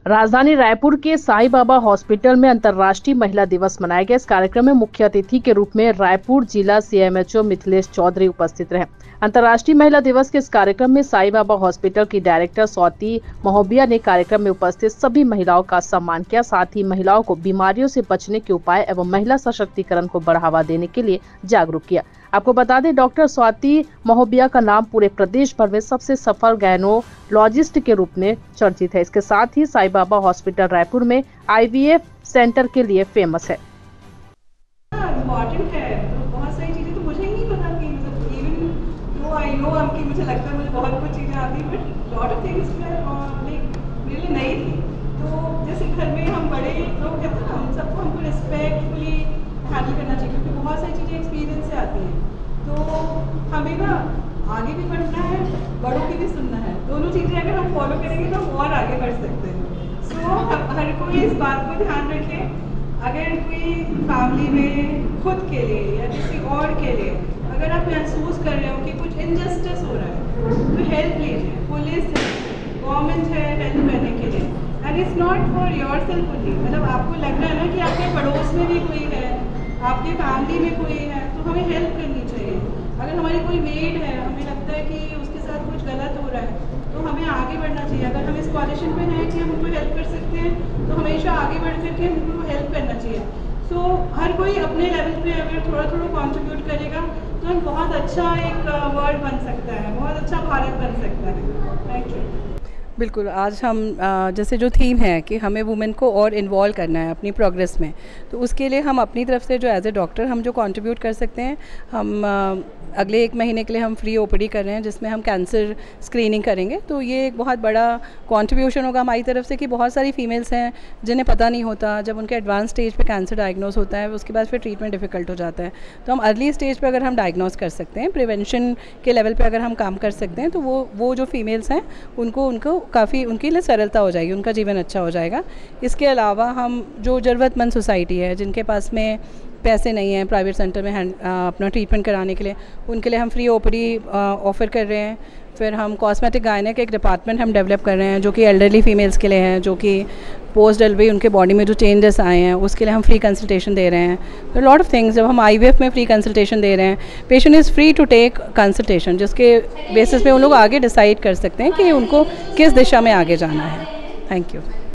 राजधानी रायपुर के साईं बाबा हॉस्पिटल में अंतर्राष्ट्रीय महिला दिवस मनाया गया। इस कार्यक्रम में मुख्य अतिथि के रूप में रायपुर जिला सीएमएचओ मिथिलेश चौधरी उपस्थित रहे। अंतर्राष्ट्रीय महिला दिवस के इस कार्यक्रम में साईं बाबा हॉस्पिटल की डायरेक्टर स्वाति महोबिया ने कार्यक्रम में उपस्थित सभी महिलाओं का सम्मान किया। साथ ही महिलाओं को बीमारियों से बचने के उपाय एवं महिला सशक्तिकरण को बढ़ावा देने के लिए जागरूक किया। आपको बता दें, डॉक्टर स्वाति महोबिया का नाम पूरे प्रदेश भर में सबसे सफल गायनोलॉजिस्ट के रूप में चर्चित है। इसके साथ ही साईं बाबा हॉस्पिटल रायपुर में आईवीएफ सेंटर के लिए फेमस है। इम्पॉर्टेंट है तो बहुत सारी चीज़ें तो मुझे ही नहीं पता कि मतलब इवन दो आई नो कि मुझे लगता है मुझे बहुत कुछ चीज़ें आती हैं, बट लॉट ऑफ थिंग्स मेरे लिए नई थी। तो जैसे घर में हम बड़े लोग कहते हैं ना, उन सबको हमको रिस्पेक्टफुली हैंडल करना चाहिए, क्योंकि बहुत सारी चीज़ें एक्सपीरियंस से आती हैं। तो हमें ना आगे भी बढ़ना है, बड़ों की भी सुनना है। दोनों चीज़ें अगर हम फॉलो करेंगे तो हम और आगे बढ़ सकते हैं। सो हर कोई इस बात को ध्यान रखे, अगर कोई फैमिली में खुद के लिए या किसी और के लिए अगर आप महसूस कर रहे हो कि कुछ इनजस्टिस हो रहा है तो हेल्प लीजिए। पुलिस है, गवर्नमेंट है हेल्प करने के लिए, and it's not for yourself only. मतलब आपको लग रहा है ना कि आपके पड़ोस में भी कोई है, आपके फैमिली में कोई है, तो हमें हेल्प करनी चाहिए। अगर हमारी कोई मेड है, हमें लगता है कि उसके साथ कुछ गलत हो रहा है, तो हमें आगे बढ़ना चाहिए। अगर हम इस पोजीशन पे हैं कि हम उनको हेल्प कर सकते हैं, तो हमेशा आगे बढ़ करके उनको हेल्प करना चाहिए। सो हर कोई अपने लेवल पे अगर थोड़ा थोड़ा कंट्रीब्यूट करेगा तो हम बहुत अच्छा एक वर्ल्ड बन सकता है, बहुत अच्छा भारत बन सकता है। Thank you. बिल्कुल, आज हम जैसे जो थीम है कि हमें वुमेन को और इन्वॉल्व करना है अपनी प्रोग्रेस में, तो उसके लिए हम अपनी तरफ से जो एज ए डॉक्टर हम जो कंट्रीब्यूट कर सकते हैं, हम अगले 1 महीने के लिए हम फ्री ओपीडी कर रहे हैं, जिसमें हम कैंसर स्क्रीनिंग करेंगे। तो ये एक बहुत बड़ा कंट्रीब्यूशन होगा हमारी तरफ से कि बहुत सारी फीमेल्स हैं जिन्हें पता नहीं होता, जब उनके एडवांस स्टेज पे कैंसर डायग्नोस होता है उसके बाद फिर ट्रीटमेंट डिफ़िकल्ट हो जाता है। तो हम अर्ली स्टेज पे अगर हम डायग्नोस कर सकते हैं, प्रिवेंशन के लेवल पे अगर हम काम कर सकते हैं, तो वो जो फीमेल्स हैं उनको काफ़ी उनके लिए सरलता हो जाएगी, उनका जीवन अच्छा हो जाएगा। इसके अलावा हम जो ज़रूरतमंद सोसाइटी है, जिनके पास में पैसे नहीं हैं प्राइवेट सेंटर में अपना ट्रीटमेंट कराने के लिए, उनके लिए हम फ्री ओपीडी ऑफ़र कर रहे हैं। फिर हम कॉस्मेटिक गायनेक एक डिपार्टमेंट हम डेवलप कर रहे हैं जो कि एल्डरली फीमेल्स के लिए हैं, जो कि पोस्ट डिलीवरी उनके बॉडी में जो चेंजेस आए हैं उसके लिए हम फ्री कंसल्टेशन दे रहे हैं। तो लॉट ऑफ थिंग्स, जब हम आईवीएफ में फ्री कंसल्टेशन दे रहे हैं, patient is free to take consultation, जिसके बेसिस पे उन लोग आगे डिसाइड कर सकते हैं कि उनको किस दिशा में आगे जाना है। Thank you.